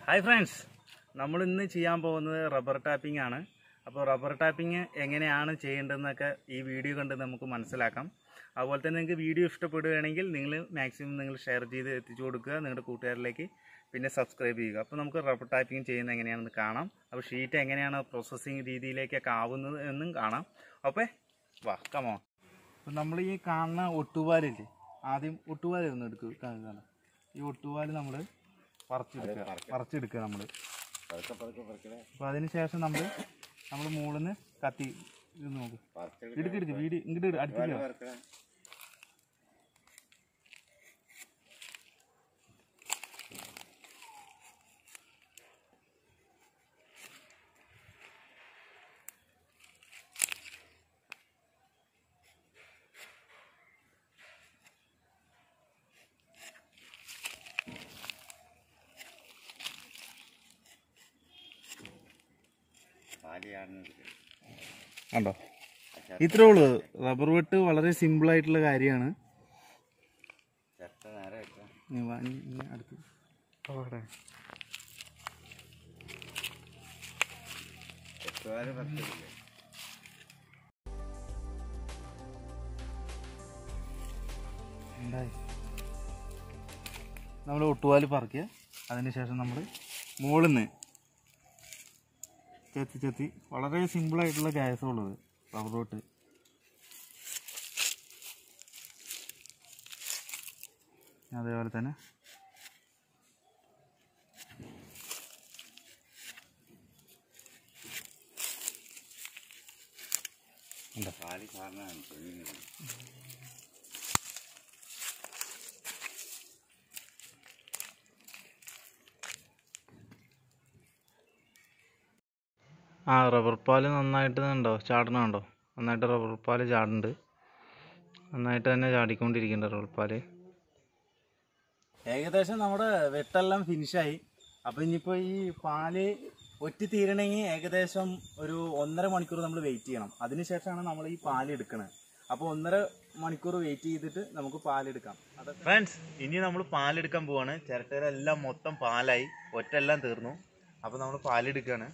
Hi friends, നമ്മൾ ഇന്ന് ചെയ്യാൻ പോകുന്നത് റബ്ബർ ടാപ്പിംഗ് ആണ്. അപ്പോൾ റബ്ബർ ടാപ്പിംഗ് എങ്ങനെയാണ് ചെയ്യേണ്ടതെന്നൊക്കെ ഈ വീഡിയോ കണ്ട് നമുക്ക് മനസ്സിലാക്കാം. അതുപോലെ തന്നെ നിങ്ങൾക്ക് വീഡിയോ ഇഷ്ടപ്പെടുകയാണെങ്കിൽ നിങ്ങൾ മാക്സിമം ഷെയർ ചെയ്ത് എത്തിച്ചു കൊടുക്കുക നിങ്ങളുടെ കൂട്ടുകാരിലേക്ക്. പിന്നെ സബ്സ്ക്രൈബ് ചെയ്യുക. അപ്പോൾ നമുക്ക് റബ്ബർ ടാപ്പിംഗ് ചെയ്യുന്നത് എങ്ങനെയാണെന്ന് കാണാം. അപ്പോൾ ഷീറ്റ് എങ്ങനെയാണ് പ്രോസസ്സിങ് രീതിയിലേക്കൊക്കെ ആവുന്നത് എന്നും കാണാം. ഓക്കെ, വാ കമോ. അപ്പോൾ നമ്മൾ ഈ കാണുന്ന ഒട്ടുപാലില്ലേ, ആദ്യം ഒട്ടുപാൽ ഒന്ന് എടുക്കുക. ഈ ഒട്ടുപാൽ നമ്മൾ പറിച്ചെടുക്കുക നമ്മൾ. അപ്പോൾ അതിന് ശേഷം നമ്മൾ മുകളിൽ നിന്ന് കത്തി ഇത് നോക്കും എടുക്കരുത്, വീട് ഇങ്ങോട്ട് അടുത്തില്ല. കണ്ടോ, ഇത്രേ ഉള്ളൂ. റബ്ബർ വെട്ട് വളരെ സിമ്പിൾ ആയിട്ടുള്ള കാര്യമാണ്. നമ്മൾ ഒട്ടുപാല് പറിക്കുക. അതിനുശേഷം നമ്മൾ മുകളിൽ നിന്ന് ചെത്തി വളരെ സിമ്പിളായിട്ടുള്ള ഗ്യാസുള്ളത് റബ്ബർ വെട്ട്. അതേപോലെ തന്നെ റബ്ബർ പാല് നന്നായിട്ട് ഉണ്ടോ ചാടണുണ്ടോ? നന്നായിട്ട് റബ്ബർ പാല് ചാടുന്നുണ്ട്. നന്നായിട്ട് തന്നെ ചാടിക്കൊണ്ടിരിക്കുന്നുണ്ട് റബ്ബർ പാല്. ഏകദേശം നമ്മുടെ വെട്ടെല്ലാം ഫിനിഷായി. അപ്പോൾ ഇനിയിപ്പോൾ ഈ പാല് ഒറ്റി തീരണമെങ്കിൽ ഏകദേശം ഒരു 1.5 മണിക്കൂർ നമ്മൾ വെയിറ്റ് ചെയ്യണം. അതിനുശേഷമാണ് നമ്മൾ ഈ പാല് എടുക്കുന്നത്. അപ്പോൾ 1.5 മണിക്കൂർ വെയിറ്റ് ചെയ്തിട്ട് നമുക്ക് പാലെടുക്കാം. ഫ്രണ്ട്സ്, ഇനി നമ്മൾ പാലെടുക്കാൻ പോവാണ്. ചിരട്ടയിലെല്ലാം മൊത്തം പാലായി, ഒറ്റെല്ലാം തീർന്നു. അപ്പോൾ നമ്മൾ പാലെടുക്കുകയാണ്.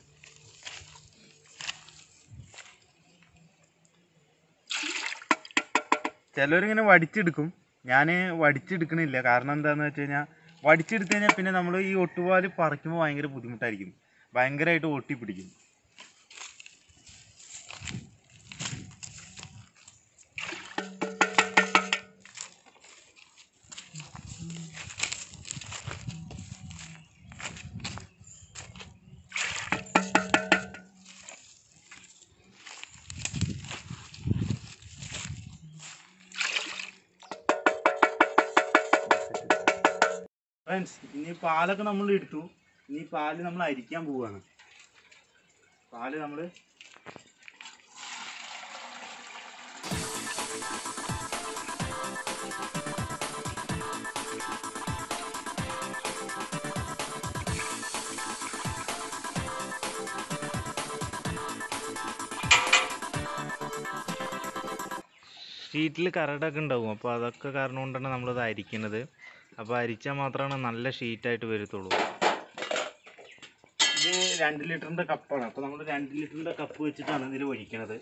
ചിലവരിങ്ങനെ വടിച്ചെടുക്കും. ഞാൻ വടിച്ചെടുക്കണില്ല. കാരണം എന്താണെന്ന് വെച്ച് കഴിഞ്ഞാൽ വടിച്ചെടുത്ത് കഴിഞ്ഞാൽ പിന്നെ നമ്മൾ ഈ ഒട്ടുപാല് പറിക്കുമ്പോൾ ഭയങ്കര ബുദ്ധിമുട്ടായിരിക്കും, ഭയങ്കരമായിട്ട് ഒട്ടിപ്പിടിക്കും. ഫ്രണ്ട്സ്, ഇനി പാലൊക്കെ നമ്മൾ എടുത്തു. ഇനി പാല് നമ്മൾ അരിക്കാൻ പോവുകയാണ്. പാല് നമ്മൾ ഷീറ്റിൽ കരടൊക്കെ ഉണ്ടാവും. അപ്പോൾ അതൊക്കെ കാരണം കൊണ്ടാണ് നമ്മളിത് അരിക്കുന്നത്. അപ്പോൾ അരിച്ചാൽ മാത്രമാണ് നല്ല ഷീറ്റായിട്ട് വരത്തുള്ളൂ. ഇത് 2 ലിറ്ററിൻ്റെ കപ്പാണ്. അപ്പോൾ നമ്മൾ 2 ലിറ്ററിൻ്റെ കപ്പ് വെച്ചിട്ടാണ് ഇതിൽ ഒഴിക്കണത്.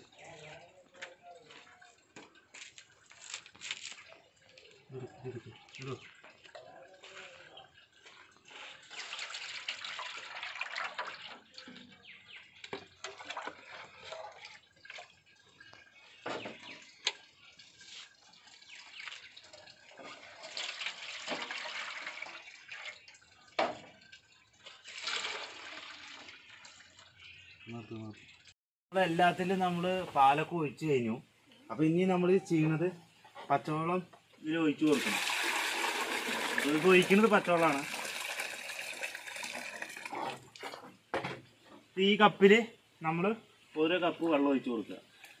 എല്ലാത്തിലും നമ്മൾ പാലൊക്കെ ഒഴിച്ച് കഴിഞ്ഞു. അപ്പോൾ ഇനി നമ്മൾ ചെയ്യുന്നത് പച്ചവെള്ളം ഇതിൽ ഒഴിച്ചു കൊടുക്കണം. ഇതിപ്പോൾ ഒഴിക്കുന്നത് പച്ചവെള്ളമാണ്. ഈ കപ്പിൽ നമ്മൾ ഓരോ കപ്പ് വെള്ളം ഒഴിച്ചു കൊടുക്കുക.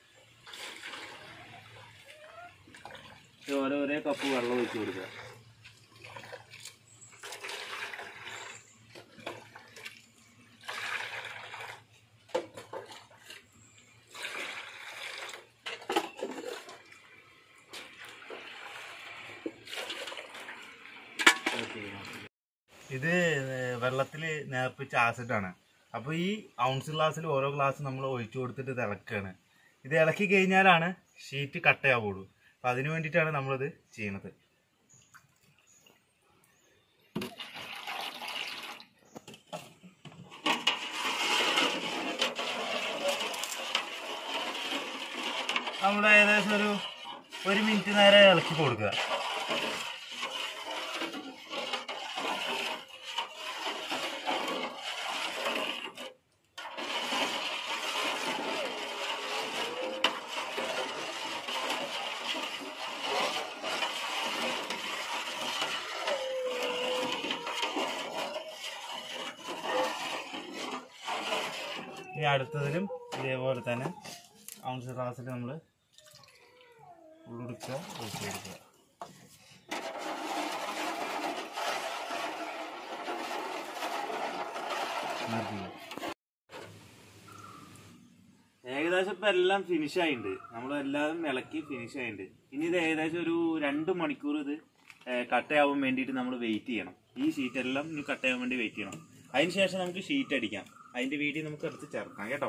ഓരോ കപ്പ് വെള്ളം ഒഴിച്ചു കൊടുക്കുക. ഇത് വെള്ളത്തിൽ നേർപ്പിച്ച ആസിഡാണ്. അപ്പോൾ ഈ ഔൺസ് ഗ്ലാസ്സിൽ ഓരോ ഗ്ലാസ് നമ്മൾ ഒഴിച്ചു കൊടുത്തിട്ട് ഇത് ഇളക്കുകയാണ്. ഇത് ഇളക്കി കഴിഞ്ഞാലാണ് ഷീറ്റ് കട്ടയാവുള്ളൂ. അപ്പം അതിന് വേണ്ടിയിട്ടാണ് നമ്മളിത് ചെയ്യുന്നത്. നമ്മൾ ഏകദേശം ഒരു മിനിറ്റ് നേരം ഇളക്കി കൊടുക്കുക. ഇനി അടുത്തതിലും ഇതേപോലെ തന്നെ ഔൺസ് ഗ്ലാസ്സിൽ നമ്മൾ ഉള്ളെടുക്കുക, ഒഴിച്ച് കൊടുക്കുക. ഏകദേശം ഇപ്പം എല്ലാം ഫിനിഷായിട്ടുണ്ട്. നമ്മളെല്ലാം ഇളക്കി ഫിനിഷായിട്ടുണ്ട്. ഇനി ഇത് ഏകദേശം ഒരു 2 മണിക്കൂർ ഇത് കട്ടയാവാൻ വേണ്ടിയിട്ട് നമ്മൾ വെയിറ്റ് ചെയ്യണം. ഈ ഷീറ്റെല്ലാം ഇനി കട്ടയാവാൻ വേണ്ടി വെയിറ്റ് ചെയ്യണം. അതിന് ശേഷം നമുക്ക് ഷീറ്റ് അടിക്കാം. അതിൻ്റെ വീഡിയോ നമുക്ക് എടുത്ത് ചേർക്കാം കേട്ടോ.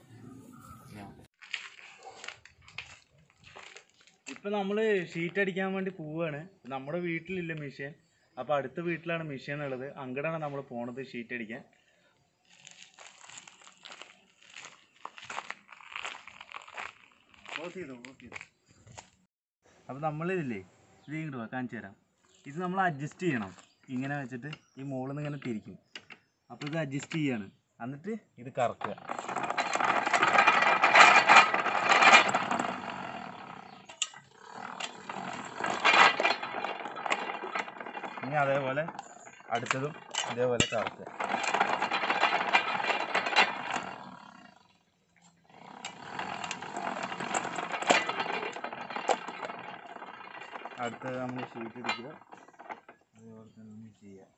ഇപ്പം നമ്മൾ ഷീറ്റ് അടിക്കാൻ വേണ്ടി പോവുകയാണ്. നമ്മുടെ വീട്ടിലില്ല മെഷീൻ. അപ്പോൾ അടുത്ത വീട്ടിലാണ് മെഷീൻ ഉള്ളത്. അങ്ങോട്ടാണ് നമ്മൾ പോണത് ഷീറ്റ് അടിക്കാൻ. അപ്പോൾ നമ്മളിതില്ലേ ഇത് ഇങ്ങോട്ട് പോവാം, കാണിച്ചു തരാം. ഇത് നമ്മൾ അഡ്ജസ്റ്റ് ചെയ്യണം. ഇങ്ങനെ വെച്ചിട്ട് ഈ മുകളിൽ നിന്ന് ഇങ്ങനെ തിരിക്കും. അപ്പോൾ ഇത് അഡ്ജസ്റ്റ് ചെയ്യാണ്. എന്നിട്ട് ഇത് കറക്കുക. ഇനി അതേപോലെ അടുത്തതും ഇതേപോലെ കറക്കുക. അടുത്തത് നമ്മൾ ഷീറ്റ് എടുക്കുക. അതേപോലെ തന്നെ നമ്മൾ ചെയ്യുക.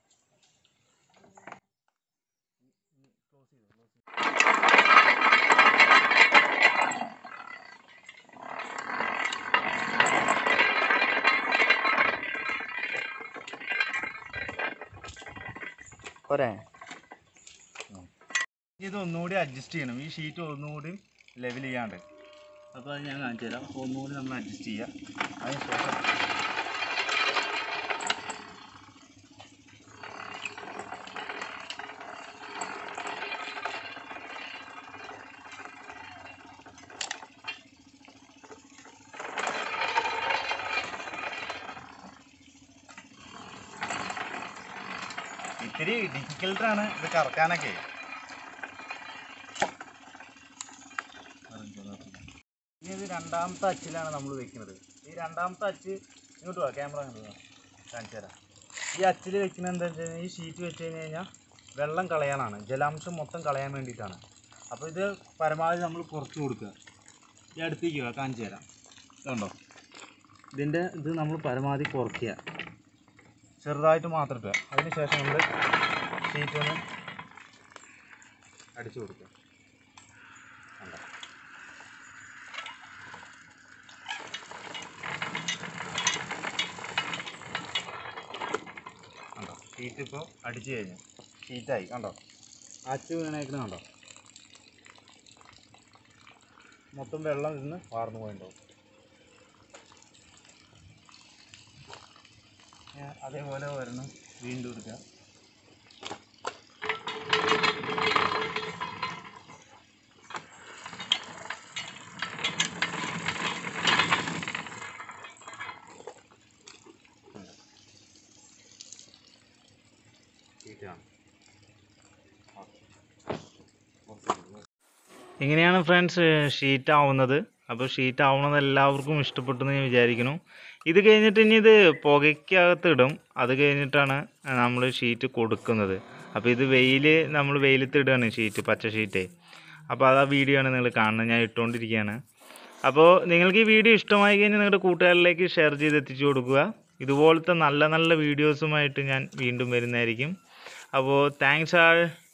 പോരെ. ഇത് ഒന്നുകൂടി അഡ്ജസ്റ്റ് ചെയ്യണം. ഈ ഷീറ്റ് ഒന്നുകൂടി ലെവൽ ചെയ്യാണ്ട്. അപ്പോൾ അത് ഞാൻ കാണിച്ചു തരാം. ഒന്നുകൂടി നമ്മൾ അഡ്ജസ്റ്റ് ചെയ്യുക. അതിന് ശേഷം ഇത്തിരി ഡിഫിക്കൽട്ടാണ് ഇത് കറക്കാനൊക്കെ. ഇനി ഇത് രണ്ടാമത്തെ അച്ചിലാണ് നമ്മൾ വെക്കുന്നത്. ഈ രണ്ടാമത്തെ അച്ച് ഇങ്ങോട്ട് പോവാം, ക്യാമറ ഇങ്ങോട്ട് കാണിച്ചു തരാം. ഈ അച്ചിൽ വെക്കുന്നത് എന്താ വെച്ച് കഴിഞ്ഞാൽ ഈ ഷീറ്റ് വെച്ച് കഴിഞ്ഞാൽ വെള്ളം കളയാനാണ്, ജലാംശം മൊത്തം കളയാൻ വേണ്ടിയിട്ടാണ്. അപ്പോൾ ഇത് പരമാവധി നമ്മൾ കുറച്ച് കൊടുക്കുക. ഈ അടുത്തേക്ക് പോവാം, കാണിച്ചു തരാം. കണ്ടോ, ഇതിൻ്റെ ഇത് നമ്മൾ പരമാവധി കുറയ്ക്കുക, ചെറുതായിട്ട് മാത്രം ഇട്ടുക. അതിന് ശേഷം നമ്മൾ ഷീറ്റ് ഒന്ന് അടിച്ചു കൊടുക്കുക. കണ്ടോ, കണ്ടോ ഷീറ്റ് ഇപ്പോൾ അടിച്ചു കഴിഞ്ഞു, ഷീറ്റായി. കണ്ടോ അച്ചു വീണേക്കുന്നത് കണ്ടോ, മൊത്തം വെള്ളം ഇരുന്ന് വാർന്നു പോയിട്ടുണ്ടാവും. അതേപോലെ ഒരെണ്ണം വീണ്ടും എടുക്കുക. ഇങ്ങനെയാണ് ഫ്രണ്ട്സ് ഷീറ്റ് ആവുന്നത്. അപ്പോൾ ഷീറ്റ് ആവുന്നത് എല്ലാവർക്കും ഇഷ്ടപ്പെട്ടു എന്ന് ഞാൻ വിചാരിക്കുന്നു. ഇത് കഴിഞ്ഞിട്ട് ഇനി ഇത് പുകയ്ക്കകത്ത് ഇടും. അത് കഴിഞ്ഞിട്ടാണ് നമ്മൾ ഷീറ്റ് കൊടുക്കുന്നത്. അപ്പോൾ ഇത് നമ്മൾ വെയിലത്ത് ഇടുകയാണ് ഷീറ്റ്, പച്ച ഷീറ്റ്. അപ്പോൾ അത് ആ വീഡിയോ ആണ് നിങ്ങൾ കാണുന്നത്, ഞാൻ ഇട്ടുകൊണ്ടിരിക്കുകയാണ്. അപ്പോൾ നിങ്ങൾക്ക് ഈ വീഡിയോ ഇഷ്ടമായി കഴിഞ്ഞാൽ നിങ്ങളുടെ കൂട്ടുകാരിലേക്ക് ഷെയർ ചെയ്ത് എത്തിച്ചു കൊടുക്കുക. ഇതുപോലത്തെ നല്ല നല്ല വീഡിയോസുമായിട്ട് ഞാൻ വീണ്ടും വരുന്നതായിരിക്കും. അപ്പോൾ താങ്ക്സ് ആൾ.